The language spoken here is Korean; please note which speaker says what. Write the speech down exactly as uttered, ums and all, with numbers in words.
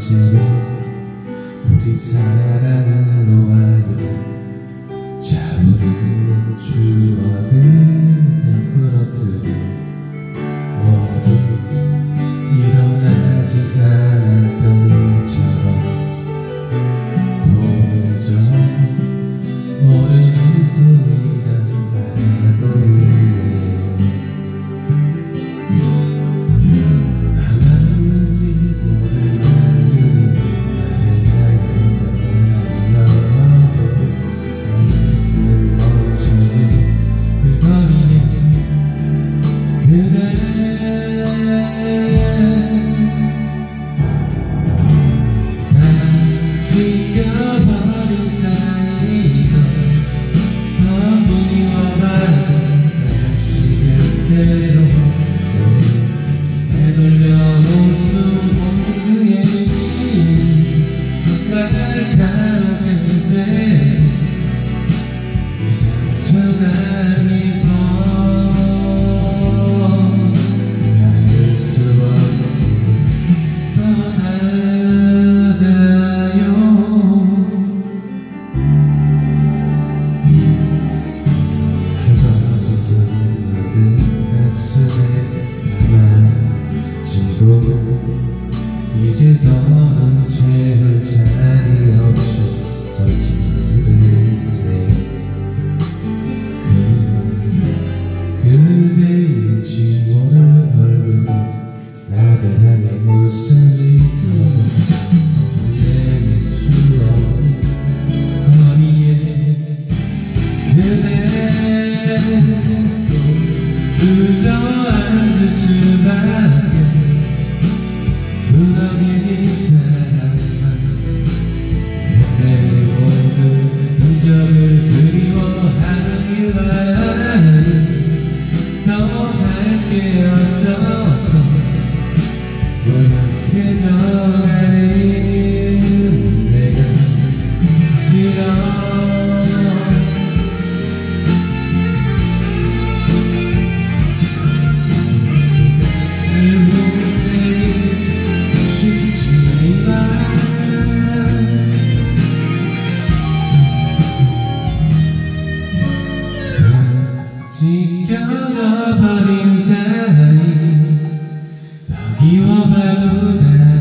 Speaker 1: 지금 우리 사랑을 놓아요. 차오르는 추억을 그냥 끌어들여 모두 일어나지 않았던 일처럼 보여져 모르는 꿈이란 말고 있네요. 남았는지 모르는 눈이 나를 향해 걸어도 어느새 멈춰진 그 거리에 그대 지켜버린 사이가 너무니 와봐도 다시 그대로 되돌려놓을 수 없는 그의 느낌 나를 가로게 돼. 이 상처가 이제 너는 채울 자리 없이 어찌르네. 그, 그대의 지워는 얼굴이 나를 향해 웃으니까 내릴 수 없는 거리에 그대 주저앉을 수밖에 무너진 이 사랑만 내 모든 흔적을 그리워하기만 너무 밝게 어쩌서 무력해져가는 내가 싫어. 지켜져 버린 사이 더 기워봐도 다